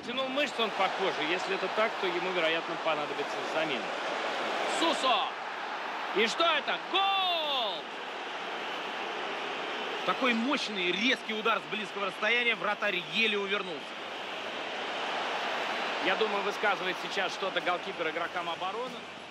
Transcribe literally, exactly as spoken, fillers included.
Растянул мышцы он, похоже. Если это так, то ему, вероятно, понадобится замена. Сусо! И что это? Гол! Такой мощный резкий удар с близкого расстояния, вратарь еле увернулся. Я думаю, высказывает сейчас что-то голкипер игрокам обороны.